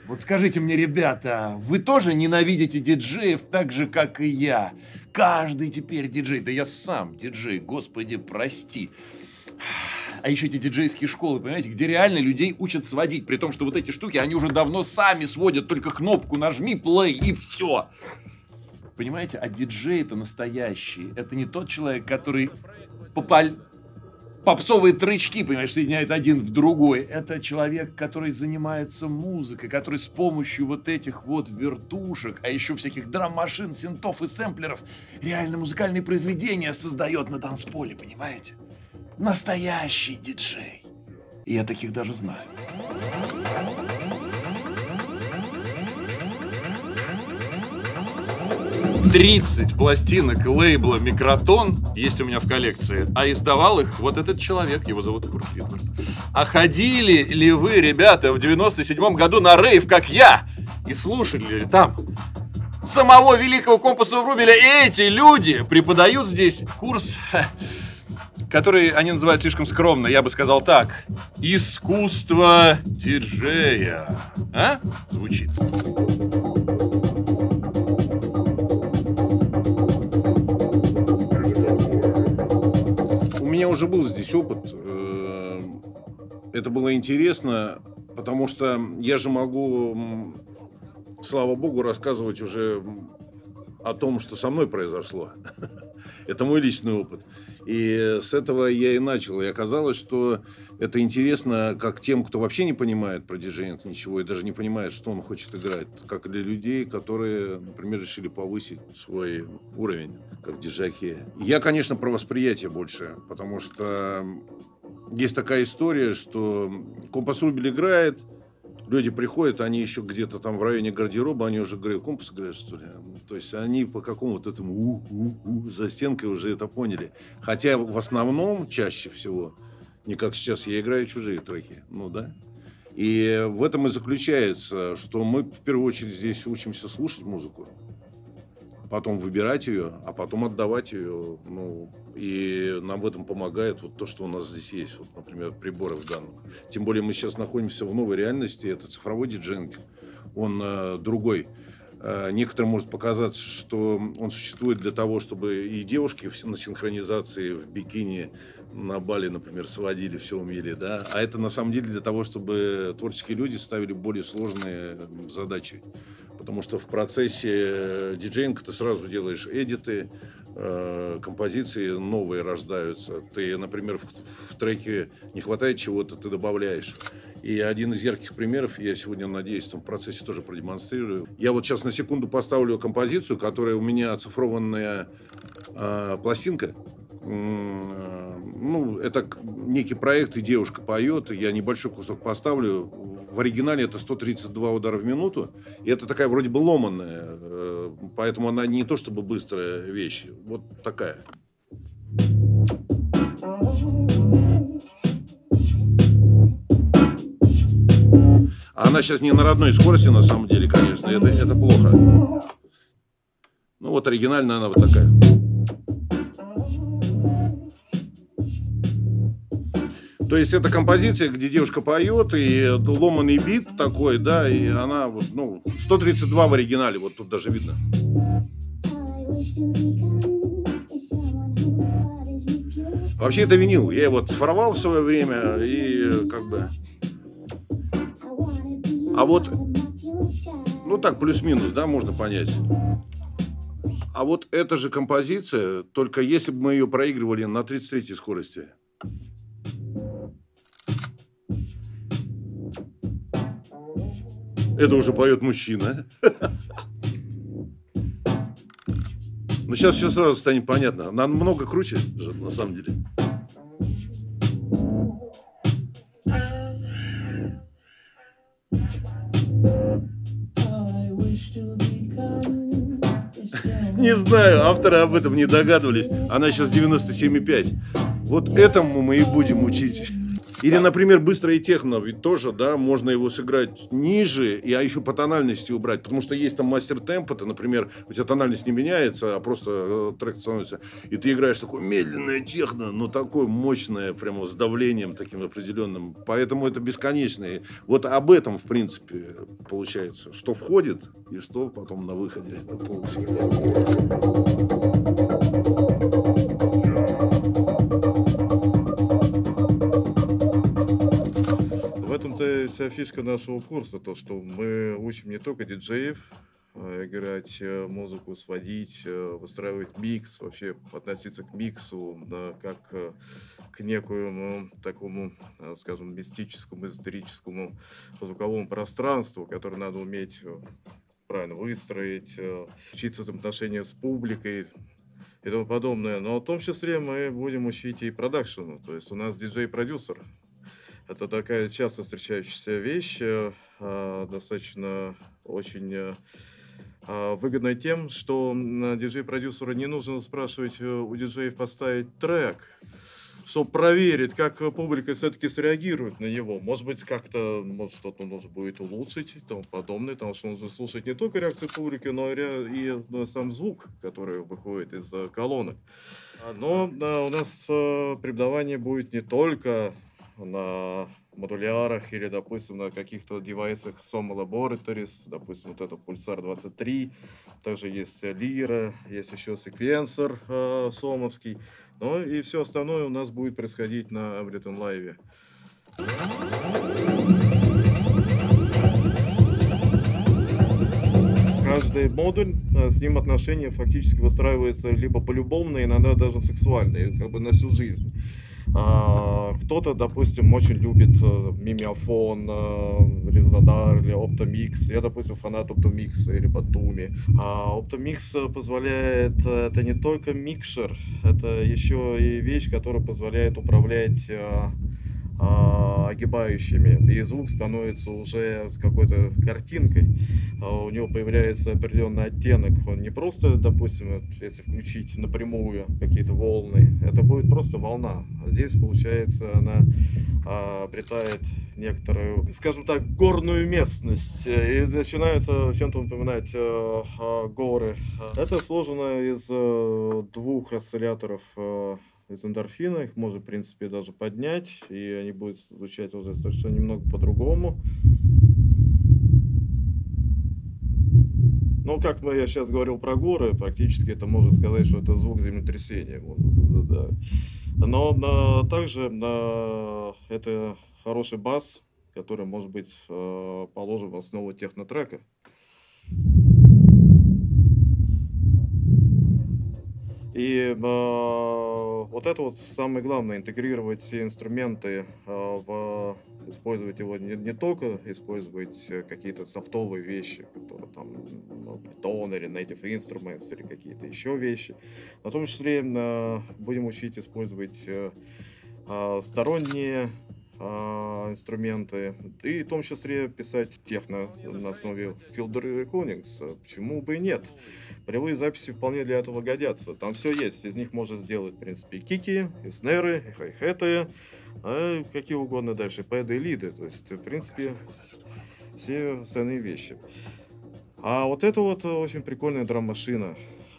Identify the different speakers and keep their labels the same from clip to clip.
Speaker 1: Вот скажите мне, ребята, вы тоже ненавидите диджеев так же, как и я? Каждый теперь диджей. Да я сам диджей, господи, прости. А еще эти диджейские школы, понимаете, где реально людей учат сводить. При том, что вот эти штуки, они уже давно сами сводят. Только кнопку нажми, плей и все. Понимаете, а диджей это настоящий. Это не тот человек, который попсовые трычки, понимаешь, соединяет один в другой. Это человек, который занимается музыкой, который с помощью вот этих вот вертушек, а еще всяких драм-машин, синтов и сэмплеров реально музыкальные произведения создает на танцполе, понимаете? Настоящий диджей. И я таких даже знаю. 30 пластинок лейбла «Микротон» есть у меня в коллекции, а издавал их вот этот человек, его зовут Курт Ридвард. А ходили ли вы, ребята, в 97-м году на рейв, как я, и слушали ли там самого великого компаса Врубеля? И эти люди преподают здесь курс, который они называют слишком скромно, я бы сказал так: «Искусство диджея». А? Звучит.
Speaker 2: У меня уже был здесь опыт. Это было интересно, потому что я же могу, слава богу, рассказывать уже о том, что со мной произошло. Это мой личный опыт. И с этого я и начал. И оказалось, что это интересно как тем, кто вообще не понимает про диджеинг ничего и даже не понимает, что он хочет играть. Как для людей, которые, например, решили повысить свой уровень, как диджаки. Я, конечно, про восприятие больше, потому что есть такая история, что компас Врубель играет, люди приходят, они еще где-то там в районе гардероба, они уже говорят: компас играет, что ли? То есть они по какому-то этому за стенкой уже это поняли. Хотя в основном, чаще всего, не как сейчас, я играю чужие треки. Ну да. И в этом и заключается, что мы в первую очередь здесь учимся слушать музыку, потом выбирать ее, а потом отдавать ее. Ну, и нам в этом помогает вот то, что у нас здесь есть. Вот, например, приборы в данном. Тем более мы сейчас находимся в новой реальности. Это цифровой диджеинг. Он другой. Некоторым может показаться, что он существует для того, чтобы и девушки на синхронизации в бикини на Бали, например, сводили, все умели, да. А это на самом деле для того, чтобы творческие люди ставили более сложные задачи. Потому что в процессе диджеинга ты сразу делаешь эдиты, композиции новые рождаются. Ты, например, в треке не хватает чего-то, ты добавляешь. И один из ярких примеров, я сегодня, надеюсь, в этом процессе тоже продемонстрирую. Я вот сейчас на секунду поставлю композицию, которая у меня оцифрованная пластинка. Ну, это некий проект, и девушка поет. Я небольшой кусок поставлю. В оригинале это 132 удара в минуту. И это такая вроде бы ломаная. Поэтому она не то чтобы быстрая вещь. Вот такая. Она сейчас не на родной скорости, на самом деле, конечно. Это плохо. Ну вот оригинальная она вот такая. То есть это композиция, где девушка поет, и ломаный бит такой, да, и она вот, ну, 132 в оригинале, вот тут даже видно. Вообще это винил, я его цифровал в свое время, и как бы... А вот, ну так, плюс-минус, да, можно понять. А вот эта же композиция, только если бы мы ее проигрывали на 33-й скорости. Это уже поет мужчина. Ну, сейчас все сразу станет понятно. Нам много круче, на самом деле. Не знаю, авторы об этом не догадывались. Она сейчас 97,5. Вот этому мы и будем учить. Или, например, быстрое техно, ведь тоже, да, можно его сыграть ниже, а еще по тональности убрать, потому что есть там мастер темпа, например, у тебя тональность не меняется, а просто трек становится, и ты играешь такое медленное техно, но такое мощное, прямо с давлением таким определенным, поэтому это бесконечное. Вот об этом, в принципе, получается, что входит и что потом на выходе получается.
Speaker 3: В этом-то вся фишка нашего курса, то, что мы учим не только диджеев играть музыку, сводить, выстраивать микс, вообще относиться к миксу, да, как к некоему такому, скажем, мистическому, эзотерическому звуковому пространству, которое надо уметь правильно выстроить, учиться взаимоотношения с публикой и тому подобное. Но в том числе мы будем учить и продакшену, то есть у нас диджей-продюсер. Это такая часто встречающаяся вещь, достаточно очень выгодная тем, что диджей-продюсеру не нужно спрашивать у диджеев поставить трек, чтобы проверить, как публика все-таки среагирует на него. Может быть, как-то, может, что-то нужно будет улучшить и тому подобное, потому что нужно слушать не только реакцию публики, но и сам звук, который выходит из колонок. Но да, у нас преподавание будет не только на модулярах или, допустим, на каких-то девайсах Soma Laboratories, допустим, вот это Pulsar 23, также есть Lyra, есть еще секвенсор сомовский, но и все остальное у нас будет происходить на Ableton Live. Каждый модуль, с ним отношения фактически выстраиваются либо полюбовные, иногда даже сексуальные, как бы на всю жизнь. Кто-то, допустим, очень любит мимиафон, Ревзадар или Optomix. Я, допустим, фанат Optomix или Batumi. Optomix позволяет, это не только микшер, это еще и вещь, которая позволяет управлять огибающими, и звук становится уже с какой-то картинкой, у него появляется определенный оттенок, он не просто, допустим, если включить напрямую какие-то волны, это будет просто волна, а здесь, получается, она обретает некоторую, скажем так, горную местность и начинает чем-то напоминать горы. Это сложено из двух осцилляторов из эндорфина, их можно, в принципе, даже поднять, и они будут звучать уже совершенно немного по-другому. Ну, как я сейчас говорил про горы, практически это можно сказать, что это звук землетрясения. Да. Но также это хороший бас, который может быть положен в основу технотрека. И вот это вот самое главное, интегрировать все инструменты, использовать его не только использовать какие-то софтовые вещи, которые там Python или Native Instruments или какие-то еще вещи, но в том числе будем учить использовать сторонние инструменты, и в том числе писать техно на основе Field Recordings. Почему бы и нет? Полевые записи вполне для этого годятся. Там все есть. Из них можно сделать, в принципе, и кики, и снеры, и хай-хеты, какие угодно дальше, пэды и лиды. То есть, в принципе, все остальные вещи. А вот это вот очень прикольная драм-машина.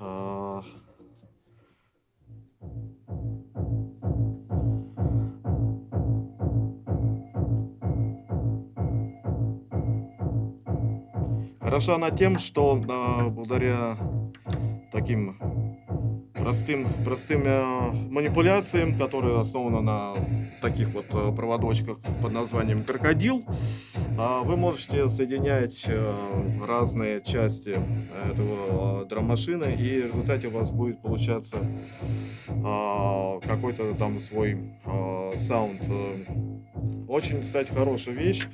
Speaker 3: Хороша она тем, что благодаря таким простым манипуляциям, которые основаны на таких вот проводочках под названием крокодил, вы можете соединять разные части этого драм-машины, и в результате у вас будет получаться какой-то там свой саунд. Очень, кстати, хорошая вещь.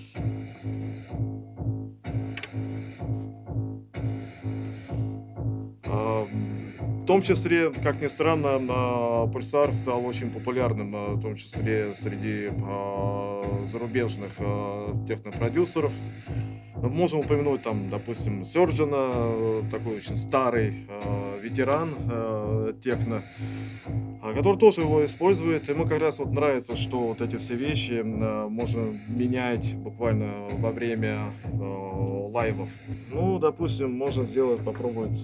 Speaker 3: В том числе, как ни странно, Pulsar стал очень популярным, в том числе среди зарубежных технопродюсеров. Можем упомянуть там, допустим, Surgeon, такой очень старый ветеран техно, который тоже его использует. Ему как раз вот нравится, что вот эти все вещи можно менять буквально во время лайвов. Ну, допустим, можно сделать, попробовать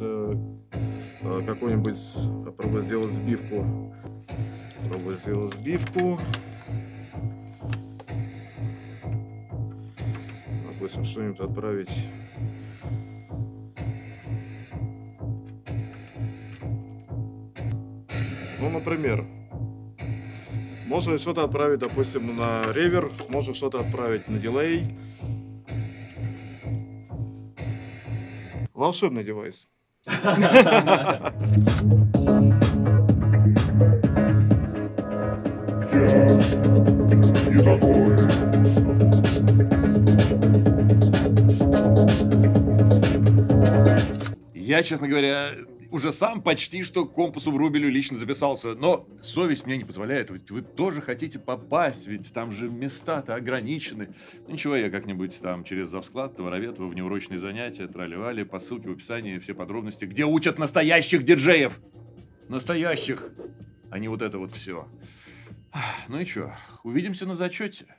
Speaker 3: попробовать сделать сбивку. Попробовать сделать сбивку. Допустим, что-нибудь отправить. Ну, например, можно что-то отправить, допустим, на ревер, можно что-то отправить на дилей. Волшебный девайс.
Speaker 1: Я, честно говоря, уже сам почти что к компасу в Рубелю лично записался, но совесть мне не позволяет. Ведь вы тоже хотите попасть, ведь там же места-то ограничены. Ну, ничего, я как-нибудь там через завсклад, Товароветово, внеурочные занятия, трали-вали, по ссылке в описании, все подробности, где учат настоящих диджеев. Настоящих, а не вот это вот все. Ну и что, увидимся на зачете.